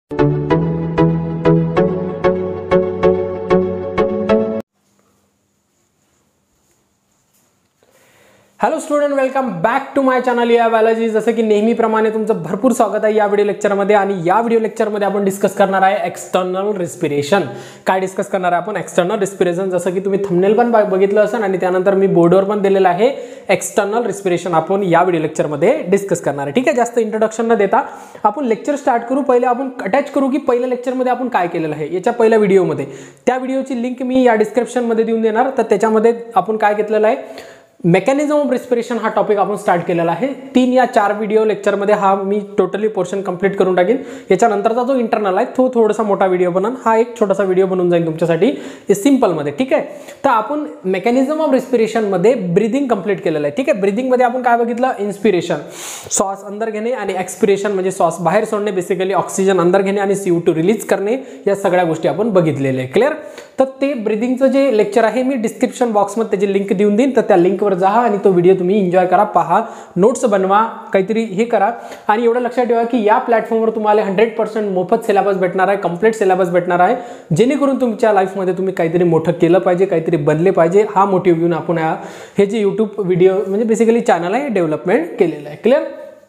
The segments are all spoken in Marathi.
Hello student, welcome back to my channel अवेलॉजी. जसं की नेहमीप्रमाणे तुमचं भरपूर स्वागत आहे या व्हिडिओ लेक्चरमध्ये. आणि या व्हिडिओ लेक्चरमध्ये आपण डिस्कस करणार आहे एक्सटर्नल रिस्पिरेशन. काय डिस्कस करणार आहे आपण? External respiration. जसं की तुम्ही थंबनेल पण बघितलं असेल आणि त्यानंतर मी बोर्डवर पण दिलेलं आहे. एक्सटर्नल रिस्पिरेशन आपण या व्हिडिओ लेक्चरमध्ये डिस्कस करणार आहे. ठीक आहे, जास्त इंट्रोडक्शन न देता आपण लेक्चर स्टार्ट करू. पहिले आपण अटॅच करू की पहिल्या लेक्चरमध्ये आपण काय केलेलं आहे याच्या पहिल्या व्हिडिओमध्ये. त्या व्हिडिओची लिंक मी या डिस्क्रिप्शनमध्ये देऊन देणार. तर त्याच्यामध्ये आपण काय घेतलेलं आहे, मेकॅनिझम ऑफ रेस्पिरेशन हा टॉपिक आपण स्टार्ट केलेला आहे. 3 या 4 व्हिडिओ लेक्चरमध्ये हा मी टोटली पोर्शन कंप्लीट करून टाकीन. याच्यानंतरचा जो इंटरनल आहे तो थोडासा मोठा व्हिडिओ बनन, हा एक छोटासा व्हिडिओ बनून जाईल तुमच्यासाठी सिंपलमध्ये. ठीक आहे, तर आपण मेकॅनिझम ऑफ रेस्पिरेशनमध्ये ब्रीदिंग कंप्लीट केलेलं आहे. ठीक आहे, ब्रीदिंगमध्ये आपण काय बघितलं? इन्स्पिरेशन, श्वास अंदर घेणे, आणि एक्सपिरेशन म्हणजे श्वास बाहेर सोडणे, बेसिकली ऑक्सिजन अंदर घेणे आणि CO2 रिलीज करणे. या सगळ्या गोष्टी आपण बघितलेल्या आहे. क्लिअर? तर ते ब्रीदिंगचं जे लेक्चर आहे मी डिस्क्रिप्शन बॉक्समध्ये त्याची लिंक देऊन देईन. तर त्या लिंकवर जा आणि तो व्हिडिओ तुम्ही एन्जॉय करा, पहा, नोट्स बनवा, काहीतरी हे करा. आणि एवढं लक्षात ठेवा की या प्लॅटफॉर्मवर तुम्हाला 100% मोफत सिलेबस भेटणार आहे, कंप्लीट सिलेबस भेटणार आहे, जेणेकरून तुमच्या लाईफमध्ये तुम्ही काहीतरी मोठं केलं पाहिजे, काहीतरी बनले पाहिजे. हा मोटिव्ह घेऊन आपण हे जे यूट्यूब व्हिडिओ म्हणजे बेसिकली चॅनल आहे डेव्हलपमेंट केलेलं आहे. क्लिअर?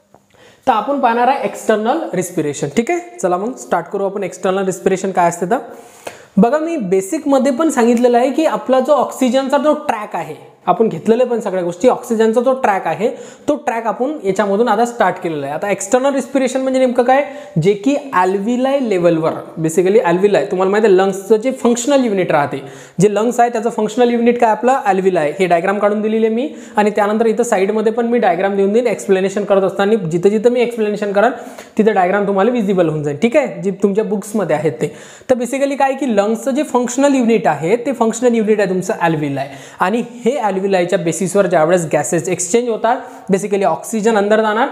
तर आपण पाहणार आहे एक्सटर्नल रिस्पिरेशन. ठीक आहे, चला मग स्टार्ट करू आपण. एक्सटर्नल रिस्पिरेशन काय असते तर बघा, मी बेसिकमध्ये पण सांगितलेलं आहे की आपला जो ऑक्सिजनचा जो ट्रॅक आहे, आपण घेतलेले पण सगळ्या गोष्टी, ऑक्सिजनचा जो ट्रॅक आहे तो ट्रॅक आपण याच्यामधून आता स्टार्ट केलेला आहे. आता एक्सटर्नल रिस्पिरेशन म्हणजे नेमकं काय, जे की अल्व्हिलाय लेवलवर, बेसिकली अल्व्हिलाय तुम्हाला माहिती आहे लंग्सचं जे फंक्शनल युनिट राहते, जे लंग्स आहे त्याचं फंक्शनल युनिट काय आपलं अल्व्हिलाय. हे डायग्राम काढून दिलेली आहे मी, आणि त्यानंतर इथं साईडमध्ये पण मी डायग्राम देऊन देईन. एक्सप्लेनेशन करत असताना जिथं जिथं मी एक्सप्लेनेशन कराल तिथं डायग्राम तुम्हाला विजिबल होऊन जाईल. ठीक आहे, जे तुमच्या बुक्समध्ये आहेत ते. तर बेसिकली काय की लंग्सचं जे फंक्शनल युनिट आहे ते फंक्शनल युनिट आहे तुमचं अल्व्हिलाय. आणि हे अल्व्हिलायच्या बेसिसवर ज्यावेळेस गॅसेस एक्सचेंज होतात, बेसिकली ऑक्सिजन अंदर जाणार,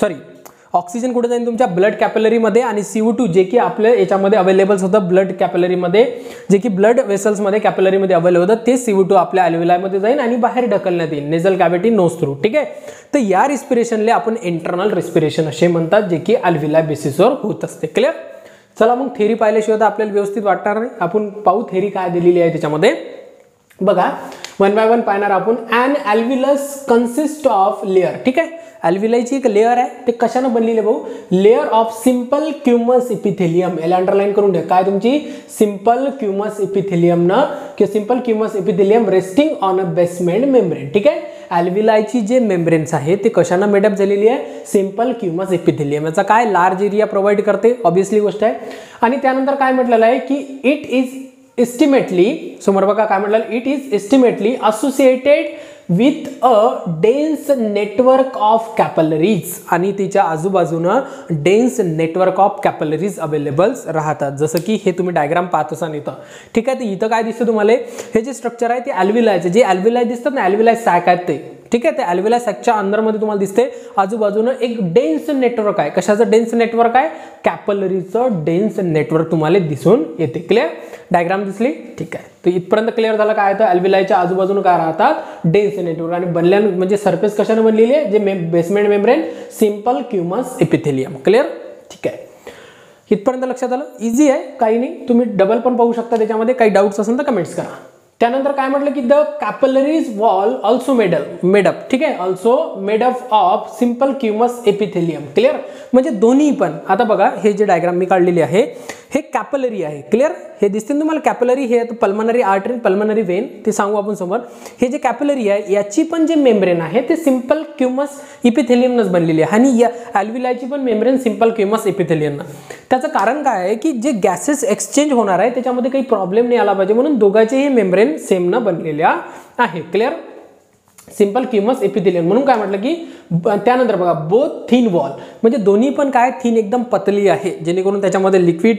ऑक्सिजन कुठे जाईल तुमच्या ब्लड कॅपिलरीमध्ये, आणि CO2 जे की आपल्या याच्यामध्ये अवेलेबल होतं ब्लड कॅपिलरीमध्ये, जे की ब्लड वेसल्समध्ये कॅपिलरीमध्ये अवेलेबल होतं, ते CO2 आपल्या अल्व्हिलायमध्ये जाईल आणि बाहेर ढकलण्यात येईल नेझल कॅव्हिटी, नोज थ्रू. ठीक आहे, तर या रिस्पिरेशनला आपण इंटरनल रिस्पिरेशन असे म्हणतात, जे की अल्व्हिलाय बेसिसवर होत असते. क्लिअर? चला मग थेरी पाहिल्याशिवाय तर आपल्याला व्यवस्थित वाटणार नाही. आपण पाहू थेरी काय दिलेली आहे त्याच्यामध्ये. बघा, वन बाय वन पाहणार आपण. An alveolus consist of layer. ठीक आहे, अल्व्हिलायची एक लेअर आहे, ते कशानं बनलेले भाऊ? Layer of simple squamous epithelium. याला अंडरलाईन करून द्या. काय तुमची? सिंपल क्युमस इपिथेलियम न, किंवा simple squamous epithelium resting on a basement membrane. ठीक आहे, अल्व्हिलायची जे मेम्ब्रेन्स आहे ते कशानं मेडअप झालेली आहे? Simple squamous epithelium. याचा काय लार्ज एरिया प्रोव्हाइड करते, ऑब्वियसली गोष्ट आहे. आणि त्यानंतर काय म्हटलेलं आहे की इट इज एस्टिमेटली, समोर बघा काय म्हटलं, it is estimately associated with a dense network of capillaries. आणि तिच्या आजूबाजूनं dense network of capillaries availables राहतात, जसं की हे तुम्ही डायग्राम पाहत असाल इथं. ठीक आहे, तर इथं काय दिसतं तुम्हाला? हे जे स्ट्रक्चर आहे ते अल्व्हिलायचे, जे अल्व्हिलाय दिसतात ना, अल्व्हिलाय सॅक आहेत ते. ठीक आहे, ते अल्व्हिलाय सॅकच्या अंदरमध्ये तुम्हाला दिसते आजूबाजूनं एक डेन्स नेटवर्क आहे. कशाचं डेन्स नेटवर्क आहे? कॅपिलरीचं डेन्स नेटवर्क तुम्हाला दिसून येते. क्लिअर? डायग्राम दिसली? ठीक आहे, तर इथपर्यंत क्लिअर झालं काय? तर अल्व्हिलायच्या आजूबाजूनं काय राहतात? Dense network. आणि बनल्या म्हणजे सरफेस कशाने बनलेली आहे? जे basement membrane, simple squamous epithelium. Clear? ठीक आहे, इथपर्यंत लक्षात आलं? इझी आहे, काही नाही. तुम्ही डबल पण पाहू शकता त्याच्यामध्ये. काही डाऊट्स असेल तर कमेंट्स करा. त्यानंतर काय म्हटलं की the capillaries wall also made up. ठीक आहे, also made up of simple squamous epithelium. Clear? म्हणजे दोन्ही पण. आता बघा, हे जे डायग्राम मी काढलेली आहे हे कॅपिलरी आहे. क्लिअर? हे दिसते तुम्हाला कॅपिलरी, हे पल्मनरी आर्टरी, पल्मनरी वेन, ते सांगू आपण समोर. हे जे कॅपिलरी आहे याची पण जे मेम्ब्रेन आहे ते सिंपल क्युमस इपिथेलियमनच बनलेली आहे, आणि या अल्व्हिलायची पण मेम्ब्रेन सिंपल क्युमस इपिथेलियम. त्याचं कारण काय आहे की जे गॅसेस एक्सचेंज होणार आहे त्याच्यामध्ये काही प्रॉब्लेम नाही आला पाहिजे, म्हणून दोघांचेही मेम्ब्रेन सेम न बनलेल्या आहेत. क्लिअर? सिंपल क्युमस एपिथेलियम म्हणून काय म्हटलं की. त्यानंतर बघा, बोथ थिन वॉल, म्हणजे दोन्ही पण काय थिन, एकदम पतली आहे, जेणेकरून त्याच्यामध्ये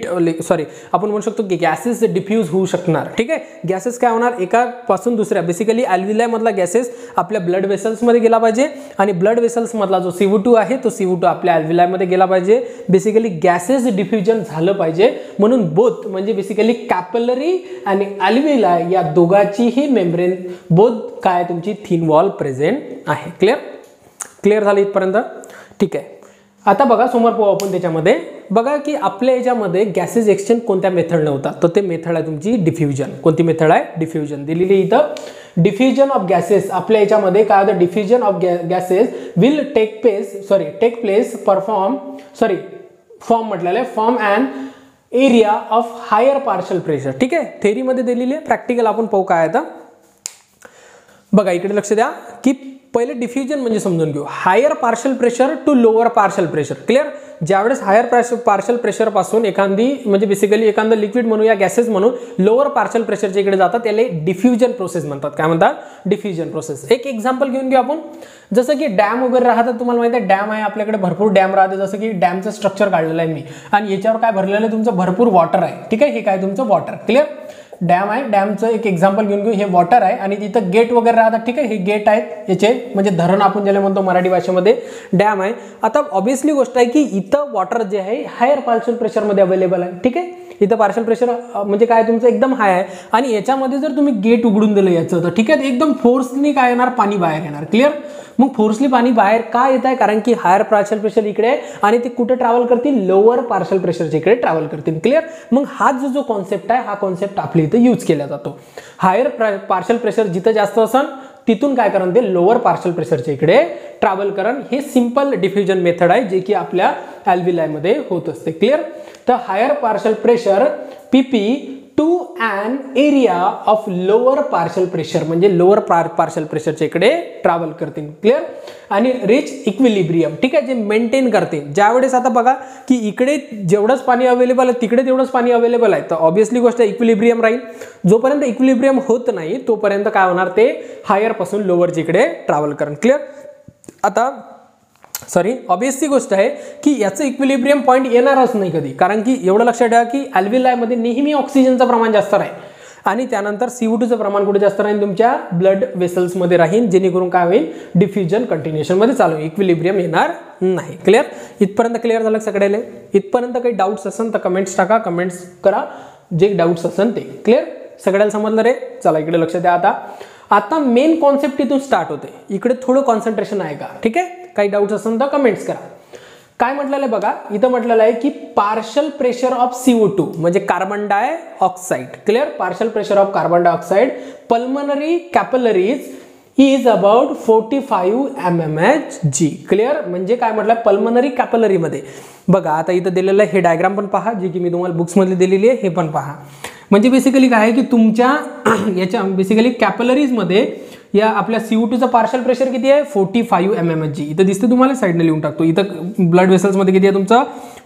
आपण म्हणू शकतो की गॅसेस डिफ्यूज होऊ शकणार. ठीक आहे, गॅसेस काय होणार एकापासून दुसऱ्या, बेसिकली अल्व्हिलाय मधला गॅसेस आपल्या ब्लड वेसल्समध्ये गेला पाहिजे, आणि ब्लड वेसल्स मधला जो CO2 आहे तो CO2 आपल्या अल्व्हिलायमध्ये गेला पाहिजे. बेसिकली गॅसेस डिफ्युजन झालं पाहिजे, म्हणून बोथ म्हणजे बेसिकली कॅपिलरी आणि अल्व्हिलाय या दोघांचीही मेम्ब्रेन बोथ काय तुमची थिन वॉल प्रेझेंट आहे. क्लिअर झालं इथपर्यंत? ठीक आहे, आता बघा समोर पाहू आपण त्याच्यामध्ये. बघा की आपल्या याच्यामध्ये गॅसेस एक्सचेंज कोणत्या मेथडने होतात, तर ते मेथड आहे तुमची डिफ्युजन. कोणती मेथड आहे? डिफ्युजन दिलेली इथं. डिफ्युजन ऑफ गॅसेस आपल्या याच्यामध्ये काय होतं, diffusion of gases will take place from म्हटलेलं आहे, from and area of higher partial pressure. ठीक आहे, थेअरीमध्ये दिलेली आहे, प्रॅक्टिकल आपण पाहू काय आता. बघा इकडे लक्ष द्या की पहिले डिफ्युजन म्हणजे समजून घेऊ, higher partial pressure to lower partial pressure. Clear? ज्यावेळेस हायर पार्शल प्रेशर पासून एखादी म्हणजे बेसिकली एखादं लिक्विड म्हणून या गॅसेस म्हणून लोअर पार्शल प्रेशरच्या इकडे जातात, त्याला डिफ्युजन प्रोसेस म्हणतात. काय म्हणतात? Diffusion process. एक एक्झाम्पल घेऊन घेऊ आपण. जसं की डॅम वगैरे राहतात, तुम्हाला माहिती आहे डॅम आहे आपल्याकडे, भरपूर डॅम राहते. जसं की डॅमचं स्ट्रक्चर काढलेलं आहे मी आणि याच्यावर काय भरलेलं आहे, तुमचं भरपूर वॉटर आहे. ठीक आहे, हे काय तुमचं वॉटर. क्लिअर? डॅम आहे, डॅमचं एक एक्झाम्पल घेऊन घेऊ. हे वॉटर आहे आणि तिथं गेट वगैरे राहतात. ठीक आहे, हे गेट आहेत याचे, म्हणजे धरण आपण ज्याला म्हणतो मराठी भाषेमध्ये, डॅम आहे. आता ऑब्विसली गोष्ट आहे की इथं वॉटर जे आहे हायर पार्शल प्रेशरमध्ये अवेलेबल आहे. ठीक आहे, इथं पार्शल प्रेशर म्हणजे काय तुमचं एकदम हाय आहे आणि याच्यामध्ये जर तुम्ही गेट उघडून दिलं याचं, तर ठीक आहे एकदम फोर्सली काय येणार, पाणी बाहेर येणार. क्लिअर? मग फोर्सली पाणी बाहेर का येत आहे, कारण की हायर पार्शल प्रेशर इकडे आहे आणि ते कुठे ट्रॅव्हल करतील, लोअर पार्शल प्रेशरच्या इकडे ट्रॅव्हल करतील. क्लिअर? मग हा जो कॉन्सेप्ट आहे, हा कॉन्सेप्ट आपल्या इथे यूज केला जातो. हायर पार्शल प्रेशर जिथं जास्त असेल तिथून काय करण, ते लोअर पार्शल प्रेशरच्या इकडे ट्रॅव्हल करण. हे सिंपल डिफ्युजन मेथड आहे जे की आपल्या अल्व्हिलाई मध्ये होत असते. क्लिअर? तर higher partial pressure PP to an area of lower partial pressure म्हणजे लोअर पार्शल प्रेशरच्या इकडे ट्रॅव्हल करतील. क्लिअर? आणि रिच इक्विलिब्रियम. ठीक आहे, जे मेंटेन करते. ज्यावेळेस आता बघा की इकडे जेवढंच पाणी अवेलेबल आहे तिकडे तेवढंच पाणी अवेलेबल आहे, तर ऑब्विसली गोष्ट इक्विलिब्रियम राहील. जोपर्यंत इक्विलिब्रियम होत नाही तोपर्यंत काय होणार, ते हायर पासून लोअरच्या इकडे ट्रॅव्हल करण. क्लिअर? आता ऑब्वियसली गोष्ट आहे की याचं इक्विलिब्रियम पॉईंट येणारच नाही कधी, कारण की एवढं लक्षात ठेवा की अल्व्हिलायमध्ये नेहमी ऑक्सिजनचं प्रमाण जास्त राहील आणि त्यानंतर CO2चं प्रमाण कुठे जास्त राहील, तुमच्या ब्लड वेसल्समध्ये राहील, जेणेकरून काय होईल, डिफ्युजन कंटिन्युएशनमध्ये चालू होईल, इक्विलिब्रियम येणार नाही. क्लिअर? इथपर्यंत क्लिअर झालं सगळ्याला? इथपर्यंत काही डाऊट्स असेल तर कमेंट्स टाका, कमेंट्स करा जे डाऊट्स असेल ते. क्लिअर? सगळ्याला समजलं रे? चला इकडे लक्ष द्या. आता मेन कॉन्सेप्ट इथून स्टार्ट होते. इकडे थोडं कॉन्सन्ट्रेशन आहे का? ठीक आहे, काही डाऊट्स असेल तर कमेंट्स करा. काय म्हटलेलं आहे बघा, इथं म्हटलेलं आहे की पार्शल प्रेशर ऑफ CO2 म्हणजे carbon dioxide. Clear? Partial pressure of carbon dioxide pulmonary capillaries is about 45 mmHg. Clear? म्हणजे काय म्हटलं, पल्मनरी कॅपिलरी मध्ये बघा, आता इथं दिलेलं आहे, हे डायग्राम पण पहा जे की मी तुम्हाला बुक्स मध्ये दिलेली आहे, हे पण पहा. म्हणजे बेसिकली काय आहे की तुमच्या याच्या बेसिकली कॅपिलरीज मध्ये या आपल्या CO2चं पार्शल प्रेशर किती आहे, 45 mmHg. इथं दिसते तुम्हाला, साईडने लिहून टाकतो. इथं ब्लड वेसल्स मध्ये किती आहे तुमचं,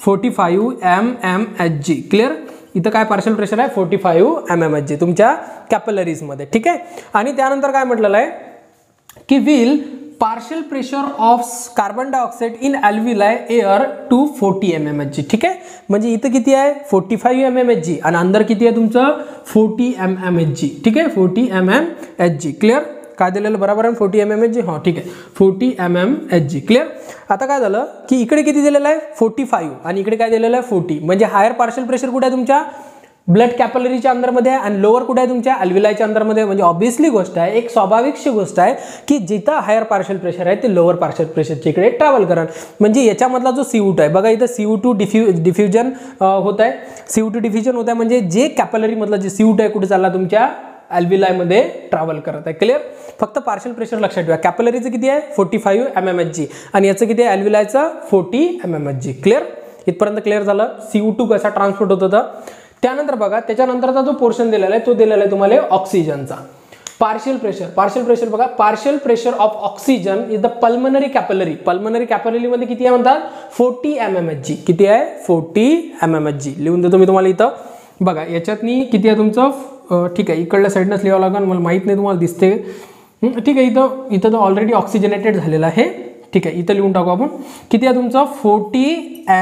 45 mmHg. क्लिअर? इथं काय पार्शल प्रेशर आहे, 45 mmHg तुमच्या कॅपिलरीज मध्ये. ठीक आहे, आणि त्यानंतर काय म्हटलेलं आहे की will partial pressure of carbon dioxide in alveoli air to 40 mmHg. ठीक आहे, म्हणजे इथं किती आहे, 45 mmHg आणि अंदर किती आहे तुमचं, 40 mmHg. ठीक आहे, 40 mmHg. क्लिअर? काय दिलेलं बरोबर आहे, 40 mmHg. हो ठीक आहे, 40 mmHg. क्लिअर? आता काय झालं की इकडे किती दिलेलं आहे, 45 आणि इकडे काय दिलेलं आहे, 40. म्हणजे हायर पार्शल प्रेशर कुठे आहे, तुमच्या ब्लड कॅपिलरीच्या अंदरमध्ये आहे आणि लोअर कुठे आहे, तुमच्या अल्व्हिलायच्या अंदरमध्ये. म्हणजे ऑब्विसली गोष्ट आहे, एक स्वाभाविकशी गोष्ट आहे की जिथं हायर पार्शल प्रेशर आहे ते लोअर पार्शल प्रेशरच्या इकडे ट्रॅव्हल करा. म्हणजे याच्यामधला जो CO2 आहे बघा, इथं CO2 डिफ्युजन होत आहे. CO2 डिफ्युजन होत आहे म्हणजे जे कॅपिलरी मधला जे CO2 आहे कुठे चालला, तुमच्या अल्व्हिलायमध्ये ट्रॅव्हल करत आहे. क्लिअर? फक्त पार्शल प्रेशर लक्षात ठेवा, कॅपिलरीचं किती आहे, 45 mmHg आणि याचं किती आहे, अल्व्हिलायचं 40 mmHg. क्लिअर? इथपर्यंत क्लिअर झालं CO2 कसा ट्रान्सपोर्ट होत होता. त्यानंतर बघा, त्याच्यानंतरचा जो पोर्शन दिलेला आहे तो दिलेला आहे तुम्हाला ऑक्सिजनचा. पार्शियल प्रेशर बघा, partial pressure of oxygen is the pulmonary capillary. Pulmonary capillary मध्ये किती आहे म्हणतात, 40 mmHg. किती आहे, 40 mmHg. लिहून देतो मी तुम्हाला इथं. बघा याच्यातनी किती आहे तुमचं, ठीक आहे इकडल्या साईडनंच लिहावं लागेल, मला माहित नाही तुम्हाला दिसते. ठीक आहे, इथं तर ऑलरेडी ऑक्सिजनेटेड झालेलं आहे. ठीक आहे, इथं लिहून टाकू आपण. किती आहे तुमचं, 40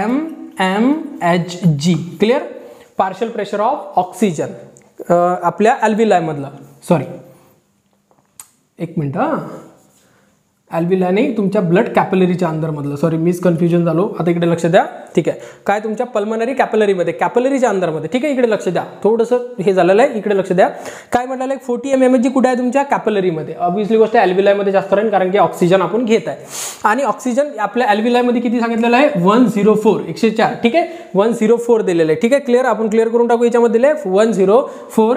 mmHg. Clear? Partial pressure of oxygen आपल्या अल्व्हिलाई मधलं. सॉरी एक मिनिट, ॲल्व्हिलाई नाही, तुमच्या ब्लड कॅपिलरीच्या अंदरमधलं, सॉरी मिस कन्फ्युजन झालो, आता इकडे लक्ष द्या, ठीक आहे. काय तुमच्या पल्मनरी कॅपिलरीमध्ये, कॅपिलरीच्या अंदरमध्ये, ठीक आहे. इकडे लक्ष द्या, थोडंसं हे झालेलं आहे, इकडे लक्ष द्या. काय म्हटलं 40 mmHg कुठे आहे तुमच्या कॅपिलरीमध्ये. ऑब्व्हियसली गोष्ट ॲल्व्हिलायमध्ये जास्त राहील, कारण की ऑक्सिजन आपण घेत आहे. आणि ऑक्सिजन आपल्या ॲल्व्हिलायमध्ये किती सांगितलेलं आहे, 104, 104, ठीक आहे. 104 दिलेलं आहे, ठीक आहे. क्लिअर, आपण क्लिअर करून टाकू. याच्यामध्ये दिले 104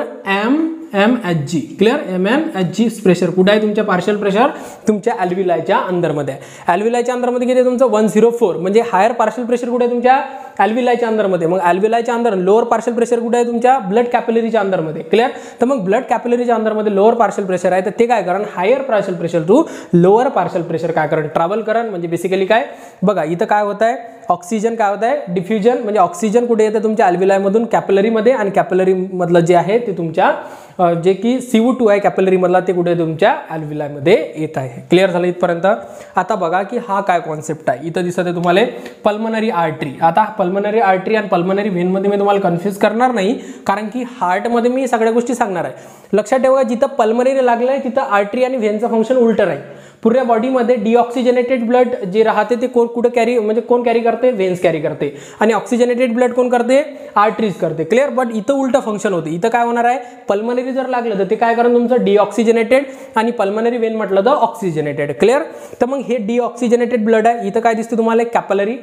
mmHg, क्लिअर. mmHg प्रेशर कुठे आहे तुमच्या, पार्शियल प्रेशर तुमच्या ॲल्व्हिलायच्या अंदरमध्ये आहे. ॲल्व्हिलायच्या अंदरमध्ये किती आहे तुमचं 104, म्हणजे हायर पार्शियल प्रेशर कुठे आहे तुमच्या ॲल्व्हिलायच्या अंदरमध्ये. मग ॲल्व्हिलायच्या अंदर लोअर पार्शियल प्रेशर कुठे आहे तुमच्या ब्लड कॅपिलरीच्या अंदरमध्ये, क्लिअर. तर मग ब्लड कॅपिलरीच्या अंदरमध्ये लोअर पार्शियल प्रेशर आहे, तर ते काय कारण higher partial pressure to lower partial pressure काय कारण ट्रॅव्हल करण. म्हणजे बेसिकली काय बघा, इथं काय होत आहे, ऑक्सिजन काय होत आहे, डिफ्युजन, म्हणजे ऑक्सिजन कुठे येतं तुमच्या ॲल्व्हिलायमधून कॅपिलरीमध्ये, आणि कॅपिलरी मधलं जे आहे ते तुमच्या जे की CO2 आहे कॅपिलरी मधला, ते कुठे तुमच्या ॲल्व्हिलायमध्ये येत आहे. क्लिअर झालं इथपर्यंत. आता बघा की हा काय कॉन्सेप्ट आहे, इथं दिसत आहे तुम्हाला पल्मनरी आर्टरी. आता पल्मनरी आर्टरी आणि पल्मनरी व्हेनमध्ये मी तुम्हाला कन्फ्यूज करणार नाही, कारण की हार्टमध्ये मी सगळ्या गोष्टी सांगणार आहे. लक्षात ठेवा, जिथं पल्मनरी लागलं आहे तिथं आर्टरी आणि व्हेनचं फंक्शन उलटं राहील. पूर्ण बॉडीमध्ये डिऑक्सिजनेटेड ब्लड जे राहते ते कुठे कॅरी, म्हणजे कोण कॅरी करते, व्हेन्स कॅरी करते, आणि ऑक्सिजनेटेड ब्लड कोण करते, आर्टरीज करते. क्लिअर. बट इथं उलटं फंक्शन होते. इथं काय होणार आहे, पल्मनरी जर लागलं तर ते काय करून तुमचं डिऑक्सिजनेटेड, आणि पल्मनरी व्हेन म्हटलं तर ऑक्सिजनेटेड. क्लिअर. तर मग हे डिऑक्सिजनेटेड ब्लड आहे. इथं काय दिसते तुम्हाला, कॅपिलरी,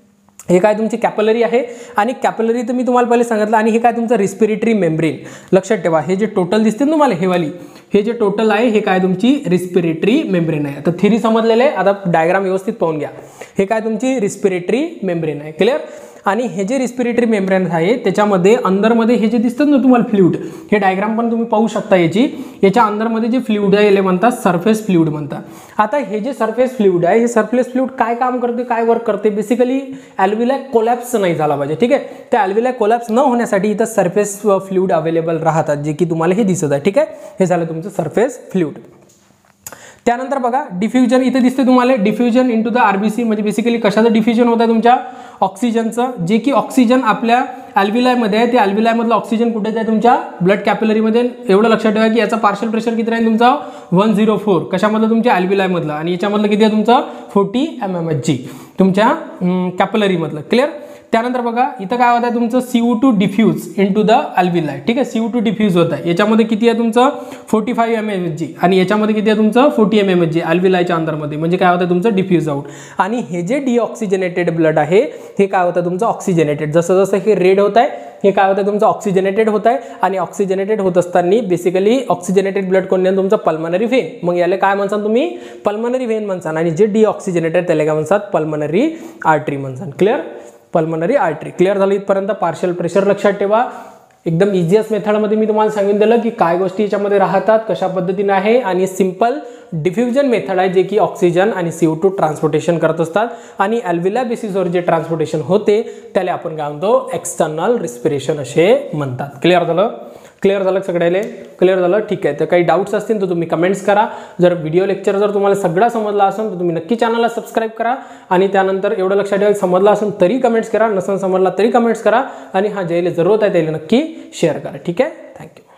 हे काय तुमची कॅपिलरी आहे. आणि कॅपिलरी तर मी तुम्हाला पहिले सांगितलं. आणि हे काय तुमचं रिस्पिरेटरी मेम्ब्रेन. लक्षात ठेवा, हे जे टोटल दिसते ना तुम्हाला, हे जे टोटल आहे हे काय तुमची रिस्पिरेटरी मेम्ब्रेन आहे. आता थिअरी समजलेलं आहे, आता डायग्राम व्यवस्थित पाहून घ्या. हे काय तुमची रिस्पिरेटरी मेम्ब्रेन आहे. क्लिअर. आणि हे जे रिस्पिरेटरी मेम्ब्रेन आहे त्याच्यामध्ये अंदरमध्ये हे जे दिसतात ना तुम्हाला फ्लुइड, हे डायग्राम पण तुम्ही पाहू शकता याच्या अंदरमध्ये जे फ्लुइड आहे याला म्हणतात सरफेस फ्लुइड म्हणतात. आता हे जे सरफेस फ्लुइड आहे, हे सरफेस फ्लुइड काय काम करते, काय वर्क करते, बेसिकली ॲल्व्हिलाई कोलॅप्स नाही झाला पाहिजे, ठीक आहे. त्या ॲल्व्हिलाई कोलॅप्स न होण्यासाठी इथं सरफेस फ्लुइड अवेलेबल राहतात, जे की तुम्हाला हे दिसत आहे, ठीक आहे. हे झालं तुमचं सरफेस फ्लुइड. त्यानंतर बघा डिफ्युजन, इथे दिसते तुम्हाला डिफ्युजन इनटू द आरबीसी, म्हणजे बेसिकली कशाचं डिफ्युजन होत आहे तुमच्या ऑक्सिजनचं, जे की ऑक्सिजन आपल्या ॲल्व्हिलायमध्ये आहे. ते ॲल्व्हिलायमधलं ऑक्सिजन कुठे आहे तुमच्या ब्लड कॅपिलरीमध्ये. एवढं लक्षात ठेवा की याचा पार्शियल प्रेशर किती राहील तुमचा 104, कशामधलं तुमच्या ॲल्व्हिलायमधलं, आणि याच्यामधलं किती आहे तुमचं 40 mmHg तुमच्या कॅपिलरीमधलं. क्लिअर. त्यानंतर बघा इथं काय होत आहे तुमचं CO2 डिफ्यूज इनटू द ॲल्व्हिलाई, ठीक आहे. CO2 डिफ्यूज होत आहे. याच्यामध्ये किती आहे तुमचं 45 mmHg, आणि याच्यामध्ये किती आहे तुमचं 40 mmHg ॲल्व्हिलायच्या अंदरमध्ये, म्हणजे काय होतं तुमचं डिफ्यूज आउट. आणि हे जे डिऑक्सिजनेटेड ब्लड आहे हे काय होतं तुमचं ऑक्सिजनेटेड. जसं जसं हे रेड होत आहे हे काय होतं तुमचं ऑक्सिजनेटेड होत आहे. आणि ऑक्सिजनेटेड होत असताना बेसिकली ऑक्सिजनेटेड ब्लड कोण आहे तुमचं पल्मनरी व्हेन. मग याला काय म्हणसान तुम्ही पल्मनरी व्हेन म्हणसान, आणि जे डिऑक्सिजनेटेड त्याला काय म्हणतात पल्मनरी आर्टरी म्हणसान. क्लिअर. Pulmonary artery. क्लिअर झालं इथपर्यंत. पार्शियल प्रेशर लक्षात ठेवा. एकदम इझिएस्ट मेथडमध्ये मी तुम्हाला सांगितलं दिलं की काय गोष्टी याच्यामध्ये राहतात, कशा पद्धतीने आहे. आणि सिंपल डिफ्युजन मेथड आहे, जे की ऑक्सिजन आणि CO2 ट्रान्सपोर्टेशन करत असतात. आणि ॲल्व्हिलाई बेसिसवर जे ट्रान्सपोर्टेशन होते त्याला आपण काय म्हणतो एक्सटर्नल रिस्पिरेशन असे म्हणतात. क्लिअर झालं. क्लिअर झालं सगळ्याला. क्लिअर झालं, ठीक आहे. तर काही डाऊट्स असतील तर तुम्ही कमेंट्स करा. जर व्हिडिओ लेक्चर जर तुम्हाला सगळा समजला असेल तर तुम्ही नक्की चॅनलला सबस्क्राईब करा. आणि त्यानंतर एवढं लक्षात ठेवा, समजला असेल तरी कमेंट्स करा, नसेल समजला तरी कमेंट्स करा. आणि हा ज्याला जरूरत आहे त्याला नक्की शेअर करा. ठीक आहे. थँक्यू.